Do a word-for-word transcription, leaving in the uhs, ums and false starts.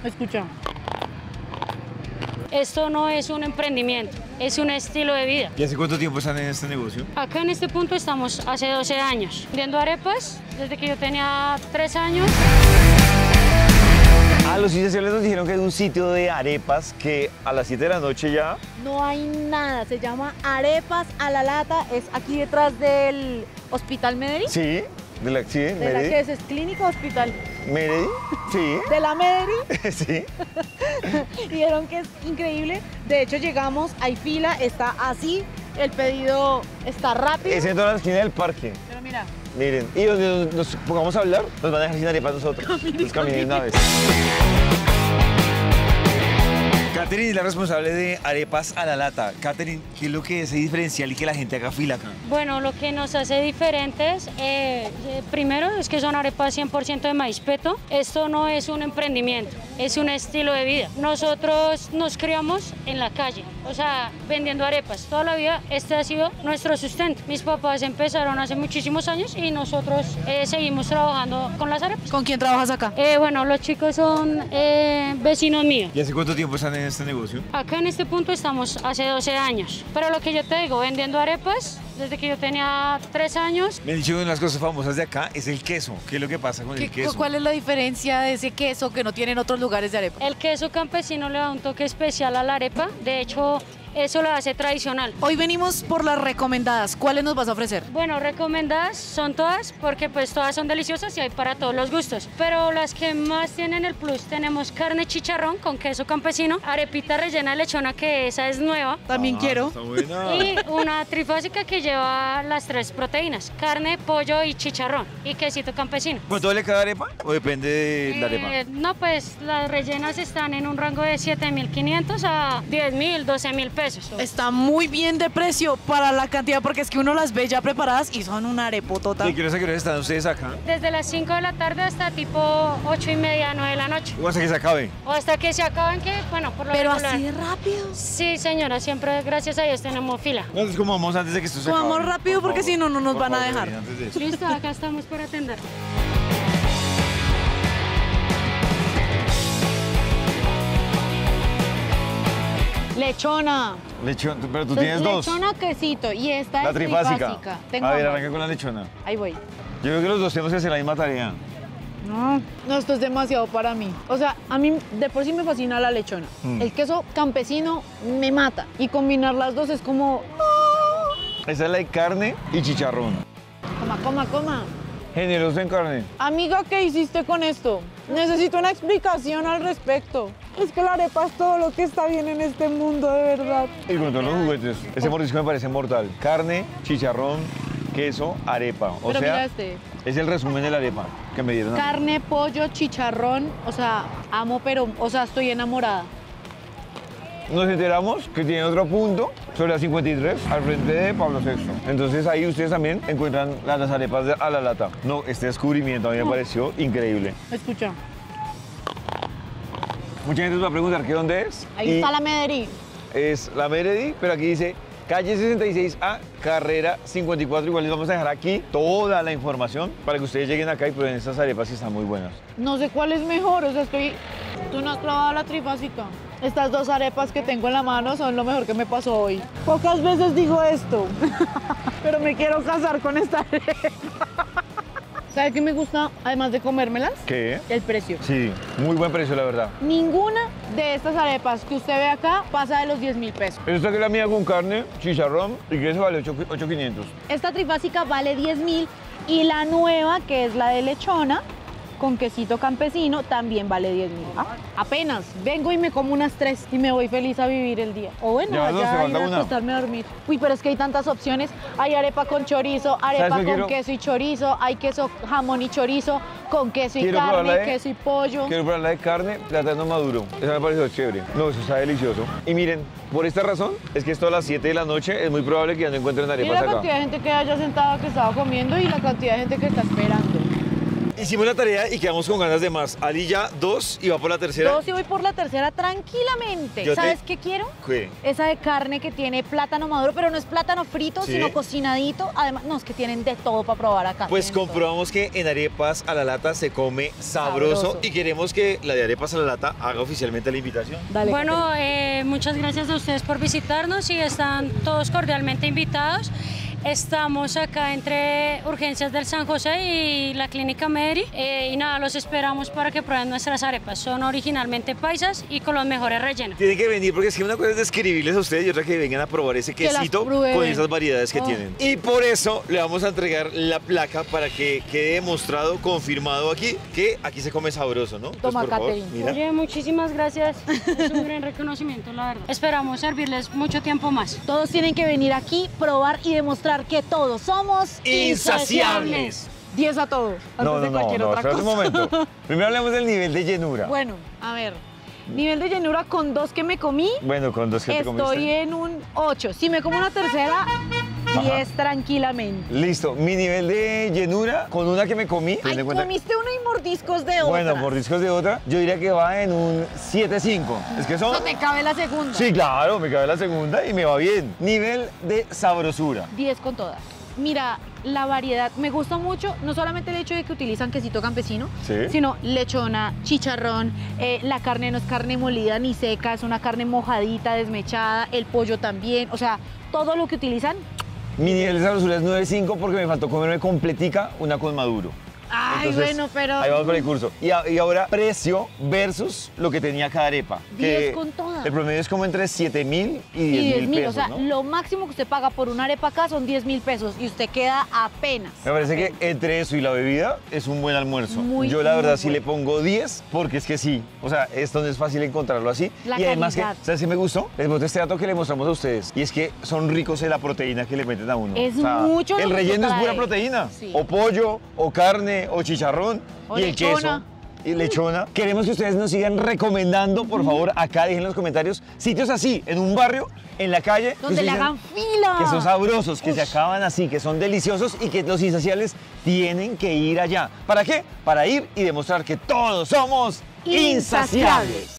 Escucha. Esto no es un emprendimiento, es un estilo de vida. ¿Y hace cuánto tiempo están en este negocio? Acá en este punto estamos hace doce años, vendiendo arepas desde que yo tenía tres años. A los iniciales nos dijeron que es un sitio de arepas que a las siete de la noche ya... No hay nada, se llama Arepas a la Lata, es aquí detrás del Hospital Mederi. Sí, de la, sí, ¿De la Mederi. que es? ¿Es clínica o hospital? Mederi, sí. ¿De la Mederi? Sí. Dijeron que es increíble. De hecho, llegamos, hay fila, está así, el pedido está rápido. Es en toda la esquina del parque. Pero mira. Miren, y donde nos, nos pongamos a hablar, nos van a dejar sin arepas nosotros. Camine, Nos caminen una vez. Catherine es la responsable de Arepas a la Lata. Catherine, ¿qué es lo que es diferencial y que la gente haga fila acá? Bueno, lo que nos hace diferentes, eh, eh, primero es que son arepas cien por ciento de maíz peto. Esto no es un emprendimiento, es un estilo de vida. Nosotros nos criamos en la calle, o sea, vendiendo arepas. Toda la vida este ha sido nuestro sustento. Mis papás empezaron hace muchísimos años y nosotros eh, seguimos trabajando con las arepas. ¿Con quién trabajas acá? Eh, bueno, los chicos son eh, vecinos míos. ¿Y hace cuánto tiempo están en este negocio? Acá en este punto estamos hace doce años. Pero lo que yo te digo, vendiendo arepas desde que yo tenía tres años. Me han dicho que una de las cosas famosas de acá es el queso. ¿Qué es lo que pasa con el queso? ¿Cuál es la diferencia de ese queso que no tienen otros lugares de arepa? El queso campesino le da un toque especial a la arepa. De hecho, eso la hace tradicional. Hoy venimos por las recomendadas. ¿Cuáles nos vas a ofrecer? Bueno, recomendadas son todas porque pues todas son deliciosas y hay para todos los gustos. Pero las que más tienen el plus, tenemos carne chicharrón con queso campesino, arepita rellena de lechona, que esa es nueva. También Ah, quiero. está buena. Y una trifásica que lleva las tres proteínas, carne, pollo y chicharrón y quesito campesino. ¿Cuánto vale cada arepa o depende de la arepa? Eh, no, pues las rellenas están en un rango de siete mil quinientos a diez mil, doce mil pesos. Está muy bien de precio para la cantidad, porque es que uno las ve ya preparadas y son una arepotota. ¿Y qué hora a qué hora están ustedes acá? Desde las cinco de la tarde hasta tipo ocho y media, nueve de la noche. O hasta que se acabe. O hasta que se acaben, que bueno, por lo Pero regular. así de rápido. Sí, señora, siempre gracias a Dios tenemos fila. Entonces, ¿cómo vamos antes de que esto se acabe? Comamos rápido, Por porque favor. si no, no nos Por van a favor, dejar. antes de eso. Listo, acá estamos para atender. Lechona. Lechón, pero tú tienes dos. Lechona, quesito. Y esta La es trifásica. trifásica. Tengo A ver, ambas. arranca con la lechona. Ahí voy. Yo creo que los dos tenemos que hacer la misma tarea. No, no, esto es demasiado para mí. O sea, a mí de por sí me fascina la lechona. Mm. El queso campesino me mata. Y combinar las dos es como... Esa es la de carne y chicharrón. Coma, coma, coma. Generoso en carne. Amiga, ¿qué hiciste con esto? Necesito una explicación al respecto. Es que la arepa es todo lo que está bien en este mundo, de verdad. Y con todos los juguetes. Ese mordisco me parece mortal. Carne, chicharrón, queso, arepa. O Pero sea, mira este. es el resumen de la arepa que me dieron. a mí. Carne, pollo, chicharrón. O sea, amo, pero... O sea, estoy enamorada. Nos enteramos que tiene otro punto sobre la cincuenta y tres al frente de Pablo sexto. Entonces ahí ustedes también encuentran las, las arepas de- a la lata. No, este descubrimiento a mí me pareció increíble. Escucha. Mucha gente nos va a preguntar que dónde es. Ahí y está la Medellín. Es la Meredi, pero aquí dice calle sesenta y seis A, carrera cincuenta y cuatro. Igual les vamos a dejar aquí toda la información para que ustedes lleguen acá y prueben estas arepas que están muy buenas. No sé cuál es mejor, o sea, estoy... Tú no has probado la trifásica. Estas dos arepas que tengo en la mano son lo mejor que me pasó hoy. Pocas veces digo esto, pero me quiero casar con esta arepa. ¿Sabe qué me gusta, además de comérmelas? ¿Qué? El precio. Sí, muy buen precio, la verdad. Ninguna de estas arepas que usted ve acá pasa de los diez mil pesos. Esta que es la mía con carne, chicharrón y queso vale ocho mil quinientos. Esta trifásica vale diez mil y la nueva, que es la de lechona, con quesito campesino, también vale diez mil. Ah, apenas vengo y me como unas tres y me voy feliz a vivir el día. O bueno, Ya, no, se allá falta ir a una. acostarme a dormir. Uy, pero es que hay tantas opciones. Hay arepa con chorizo, arepa ¿Sabes con qué quiero? queso y chorizo, hay queso, jamón y chorizo, con queso y Quiero probar la carne, de- queso y pollo. Quiero probar la de carne, plátano maduro. Esa me pareció chévere. No, eso está delicioso. Y miren, por esta razón, es que esto a las siete de la noche es muy probable que ya no encuentren Y arepas la acá. cantidad de gente que haya sentada que estaba comiendo y la cantidad de gente que está esperando. hicimos la tarea y quedamos con ganas de más. Ali ya dos y va por la tercera. Dos y voy por la tercera tranquilamente. Yo te- ¿Sabes qué quiero? ¿Qué? Esa de carne que tiene plátano maduro, pero no es plátano frito, Sí. sino cocinadito. Además, no, es que tienen de todo para probar acá. Pues tienen todo. comprobamos que en arepas a la lata se come sabroso, Sabroso. y queremos que la de arepas a la lata haga oficialmente la invitación. Dale, Bueno, Caterina. eh, muchas gracias a ustedes por visitarnos y están todos cordialmente invitados. Estamos acá entre Urgencias del San José y la Clínica Mary. Eh, y nada, los esperamos para que prueben nuestras arepas. Son originalmente paisas y con los mejores rellenos. Tienen que venir porque es que una cosa es describirles a ustedes y otra que vengan a probar ese Que las quesito prueben. con esas variedades que Oh. tienen. Y por eso le vamos a entregar la placa para que quede demostrado, confirmado aquí, que aquí se come sabroso, ¿no? Entonces, Toma, por favor, Caterina. mira. Oye, muchísimas gracias. Es un gran reconocimiento, la verdad. Esperamos servirles mucho tiempo más. Todos tienen que venir aquí, probar y demostrar que todos somos Insaciables. diez a todos, antes No, no, de no, cualquier no, otra espérate cosa. un momento. Primero hablemos del nivel de llenura. Bueno, a ver, nivel de llenura con dos que me comí, Bueno, con dos que te estoy comiste. en un ocho. Si me como una tercera, diez tranquilamente. Listo, mi nivel de llenura con una que me comí. ten Ay, en cuenta- comiste una y mordiscos de otra. Bueno, mordiscos de otra, yo diría que va en un siete cinco. Es que son... No te cabe la segunda. Sí, claro, me cabe la segunda y me va bien. Nivel de sabrosura. diez con todas. Mira, la variedad me gusta mucho, no solamente el hecho de que utilizan quesito campesino, Sí. sino lechona, chicharrón, eh, la carne no es carne molida ni seca, es una carne mojadita, desmechada, el pollo también, o sea, todo lo que utilizan. Mi nivel de sabrosura es nueve cinco porque me faltó comerme completica una con maduro. Ay, Entonces, bueno, pero Ahí vamos con el curso. Y, a- y ahora, precio versus lo que tenía cada arepa. diez que con todas. El promedio es como entre siete mil y y diez diez mil mil, pesos, o sea, ¿no? lo máximo que usted paga por una arepa acá son diez mil pesos y usted queda apenas. Me parece que entre eso y la bebida es un buen almuerzo. Muy, Yo la muy verdad sí bueno. le pongo diez porque es que sí. O sea, esto no es fácil encontrarlo así. La y además calidad. que, ¿sabes qué me gustó? Les boté este dato que le mostramos a ustedes. Y es que son ricos en la proteína que le meten a uno. Es mucho lo El que relleno es trae. pura proteína. Sí. O pollo, o carne, o chicharrón. O y el queso. lechona. Y lechona. Queremos que ustedes nos sigan recomendando, por favor, acá dejen en los comentarios sitios así, en un barrio, en la calle. que Donde ustedes le digan hagan fila. que son sabrosos, que se Ush. acaban así, que son deliciosos y que los insaciables tienen que ir allá. ¿Para qué? Para ir y demostrar que todos somos insaciables.